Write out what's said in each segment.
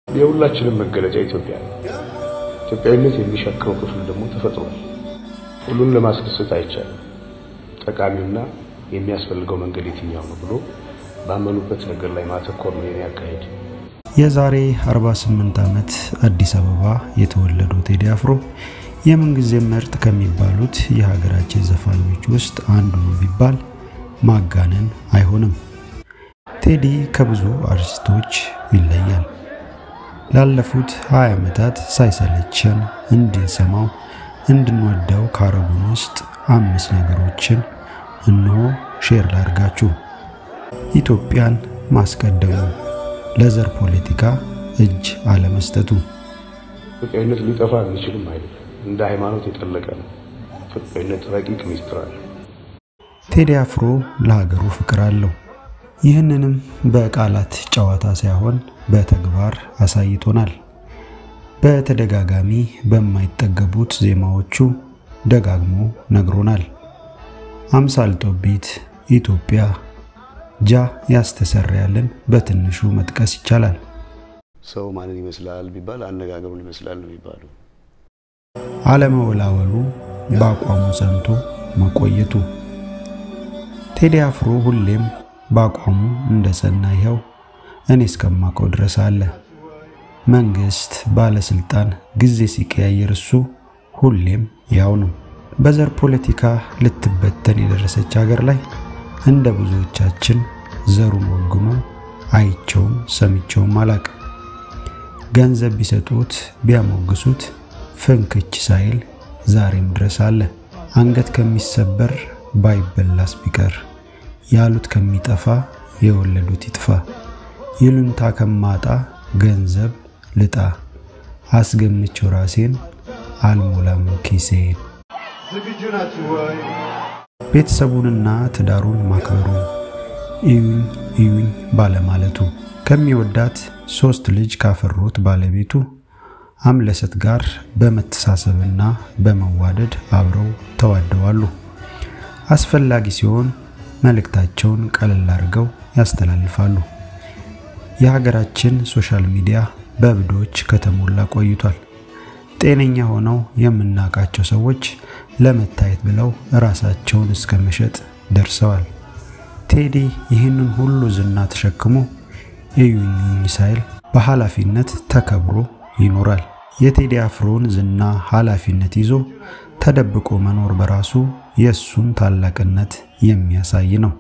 የሁላችንም መገለጫ ኢትዮጵያ ነው። ኢትዮጵያዊነት የሚሸከመው ክፍል ደግሞ ተፈጥሯል። ሁሉን ለማስከሰት አይቻልም። ጠቃሚውና የሚያስፈልገው መንገድ የትኛው ነው ብሎ ባመኑበት ነገር ላይ ማተኮር ነው የሚያካሂድ። የዛሬ 48 ዓመት አዲስ አበባ የተወለደው ቴዲ አፍሮ የምንጊዜ ምርጥ ከሚባሉት የሀገራችን ዘፋኞች ውስጥ አንዱ ነው ቢባል ማጋነን አይሆንም። ቴዲ ከብዙ አርቲስቶች ይለያል። ላለፉት 20 ዓመታት ሳይሰለቸን እንድንሰማው እንድንወደው ካረጉን ውስጥ 5 ነገሮችን እነሆ ሼር ላድርጋችሁ። ኢትዮጵያን ማስቀደሙ፣ ለዘር ፖለቲካ እጅ አለመስጠቱ። ኢትዮጵያዊነት ሊጠፋ የሚችልም አይደለም። እንደ ሃይማኖት የጠለቀ ነው። ኢትዮጵያዊነት ረቂቅ ሚስጥር አለ። ቴዲ አፍሮ ለሀገሩ ፍቅር አለው። ይህንንም በቃላት ጨዋታ ሳይሆን በተግባር አሳይቶናል። በተደጋጋሚ በማይጠገቡት ዜማዎቹ ደጋግሞ ነግሮናል። አምሳል ጦቢት፣ ኢትዮጵያ፣ ጃ ያስተሰረያልን በትንሹ መጥቀስ ይቻላል። ሰው ማንን ይመስላል ቢባል አነጋገሩን ይመስላል ነው የሚባለው። አለመወላወሉ፣ በአቋሙ ጸንቶ መቆየቱ። ቴዲ አፍሮ ሁሌም በአቋሙ እንደጸና ይኸው እኔ እስከማውቀው ድረስ አለ። መንግስት ባለስልጣን ጊዜ ሲቀያየር እሱ ሁሌም ያው ነው። በዘር ፖለቲካ ልትበተን የደረሰች ሀገር ላይ እንደ ብዙዎቻችን ዘሩን ወግኖ አይቸውም ሰምቸውም አላቅ። ገንዘብ ቢሰጡት ቢያሞግሱት ፍንክች ሳይል ዛሬም ድረስ አለ። አንገት ከሚሰበር ባይበላስ ቢቀር ያሉት ከሚጠፋ የወለዱት ይጥፋ። ይሉንታ ከማጣ ገንዘብ ልጣ አስገምቼው ራሴን አልሞላም ኪሴን። ዝግጁ ናችሁ ወይ? ቤተሰቡንና ትዳሩን ማክበሩ፣ እዩኝ ባለማለቱ፣ ከሚወዳት 3 ልጅ ካፈሩት ባለቤቱ አምለሰት ጋር በመተሳሰብና በመዋደድ አብረው ተዋደዋሉ። አስፈላጊ ሲሆን መልእክታቸውን ቀለል አድርገው ያስተላልፋሉ። የሀገራችን ሶሻል ሚዲያ በብዶች ከተሞላ ቆይቷል። ጤነኛ ሆነው የምናቃቸው ሰዎች ለመታየት ብለው ራሳቸውን እስከመሸጥ ደርሰዋል። ቴዲ ይህንን ሁሉ ዝና ተሸክሞ እዩኝ ሳይል በኃላፊነት ተከብሮ ይኖራል። የቴዲ አፍሮን ዝና ኃላፊነት ይዞ ተደብቆ መኖር በራሱ የሱን ታላቅነት የሚያሳይ ነው።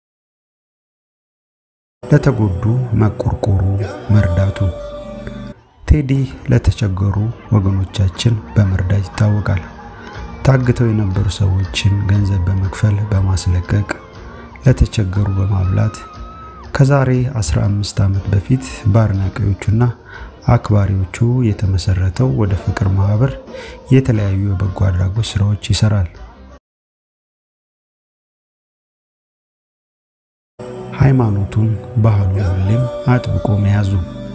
ለተጎዱ መቆርቆሩ፣ መርዳቱ። ቴዲ ለተቸገሩ ወገኖቻችን በመርዳት ይታወቃል። ታግተው የነበሩ ሰዎችን ገንዘብ በመክፈል በማስለቀቅ ለተቸገሩ በማብላት ከዛሬ 15 ዓመት በፊት ባርናቂዎቹና አክባሪዎቹ የተመሰረተው ወደ ፍቅር ማህበር የተለያዩ የበጎ አድራጎት ስራዎች ይሰራል። ሃይማኖቱን ባህሉን ሁሌም አጥብቆ መያዙ።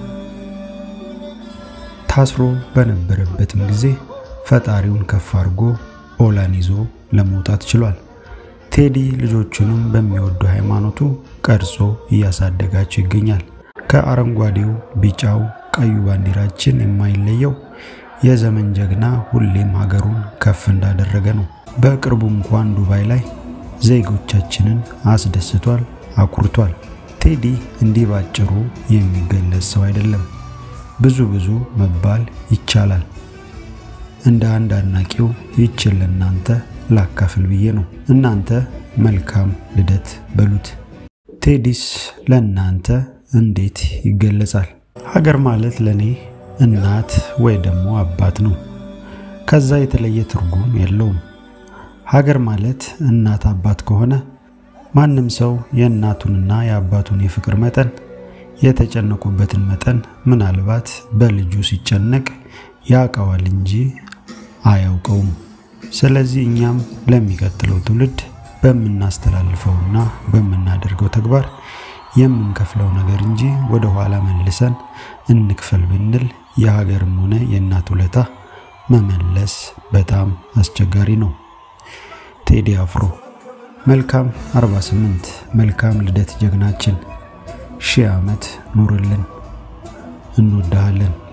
ታስሮ በነበረበትም ጊዜ ፈጣሪውን ከፍ አድርጎ ኦላን ይዞ ለመውጣት ችሏል። ቴዲ ልጆቹንም በሚወደው ሃይማኖቱ ቀርጾ እያሳደጋቸው ይገኛል። ከአረንጓዴው ቢጫው ቀዩ ባንዲራችን የማይለየው የዘመን ጀግና ሁሌም ሀገሩን ከፍ እንዳደረገ ነው። በቅርቡ እንኳን ዱባይ ላይ ዜጎቻችንን አስደስቷል፣ አኩርቷል። ቴዲ እንዲህ ባጭሩ የሚገለጽ ሰው አይደለም። ብዙ መባል ይቻላል። እንደ አንድ አድናቂው ይችል ለናንተ ላካፍል ብዬ ነው። እናንተ መልካም ልደት በሉት። ቴዲስ ለናንተ እንዴት ይገለጻል? ሀገር ማለት ለኔ እናት ወይ ደግሞ አባት ነው። ከዛ የተለየ ትርጉም የለውም። ሀገር ማለት እናት አባት ከሆነ ማንም ሰው የእናቱንና የአባቱን የፍቅር መጠን የተጨነቁበትን መጠን ምናልባት በልጁ ሲጨነቅ ያውቀዋል እንጂ አያውቀውም። ስለዚህ እኛም ለሚቀጥለው ትውልድ በመናስተላልፈውና በመናደርገው ተግባር የምንከፍለው ነገር እንጂ ወደ ኋላ መልሰን እንክፈል ብንል የሀገርም ሆነ የእናት ውለታ መመለስ በጣም አስቸጋሪ ነው። ቴዲ አፍሮ መልካም 48 መልካም ልደት ጀግናችን። ሺህ ዓመት ኑርልን። እንወዳለን።